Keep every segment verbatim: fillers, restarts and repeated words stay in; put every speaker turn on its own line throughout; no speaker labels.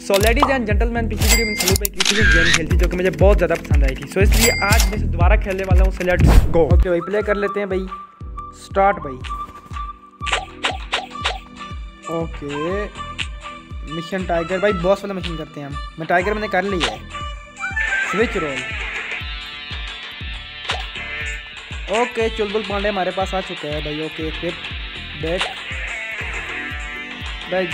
So ladies and gentleman, पिछली video में सलू पे एक किसी गेम खेली थी जो कि मुझे बहुत ज़्यादा पसंद आई थी। सो इसलिए आज मैं दोबारा खेलने वाला हूँ। So let's go. ओके भाई, प्ले कर लेते हैं भाई। स्टार्ट भाई। ओके, मिशन टाइगर भाई, बॉस वाला मिशन करते हैं हम। मैं टाइगर मैंने कर लिया है। Switch role. Okay, Chulbul Pandey हमारे पास आ चुका है भाई। ओके, फिर बैक भाई,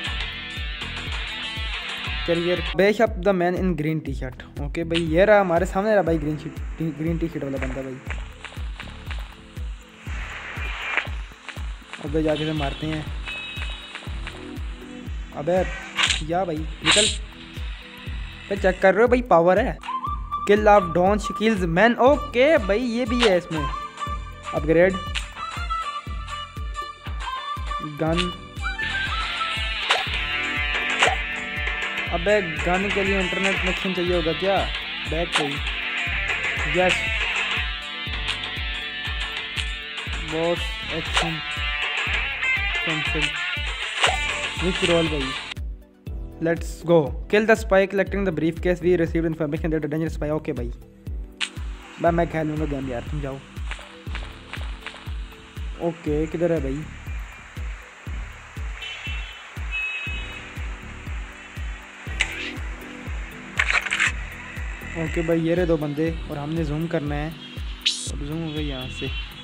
career bash up the man in green T shirt. Okay भाई, ये रहा हमारे सामने रहा भाई, green T green T shirt वाला बंदा भाई। अबे जाके से मारते हैं। अबे या भाई निकल। भाई चेक कर रहे हो भाई, पावर है। Kill of don Shakeel's man. Okay भाई, ये भी है इसमें अपग्रेड। गन। अबे गन के लिए इंटरनेट कनेक्शन चाहिए होगा क्या? बैक कोई। Yes boss action cancel. Switch role भाई। Let's go. Kill the spy collecting the brief case we received information that a dangerous spy. Okay भाई, भाई मैं खेल लूँगा गेम यार, तुम जाओ। ओके, किधर है भाई? ओके भाई, ये रहे दो बंदे और हमने जूम करना है। और जूम हो गई यहाँ से।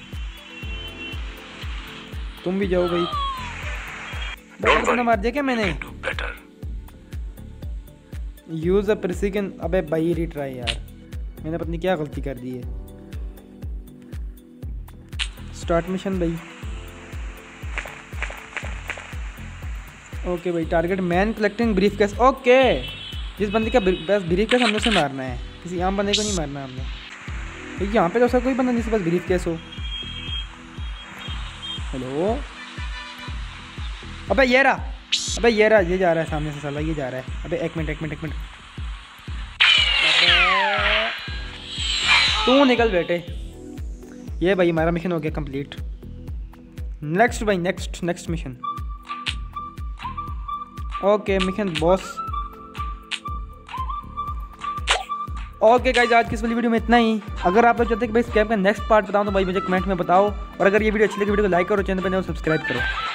तुम भी जाओ भाई। तुमने मार दिया क्या मैंने? Use a precision. अबे भाई रिट्राई यार, मैंने पता नहीं क्या गलती कर दी है। स्टार्ट मिशन भाई। ओके भाई, target man collecting brief case. Okay, जिस बंदे का बस ब्रीफ केस हमने उसे मारना है, किसी आम बंदे को नहीं मारना हमने। भाई यहाँ पे तो ऐसा कोई बंदा नहीं बस ब्रीफ केस हो। हेलो, अबे ये रहा। अबे ये रहा, ये जा रहा है सामने से साला, ये जा रहा है। अबे एक मिनट एक मिनट एक मिनट, तू निकल बेटे। ये भाई हमारा मिशन हो गया कंप्लीट। नेक्स्ट भाई, next next mission. Okay, mission boss. Okay guys, आज की इस वाली वीडियो में इतना ही। अगर आप लोग चाहते हैं कि भाई इस गेम का नेक्स्ट पार्ट बताऊं तो भाई मुझे कमेंट में बताओ। और अगर ये वीडियो अच्छी लगी, वीडियो को लाइक करो, चैनल पर सब्सक्राइब करो।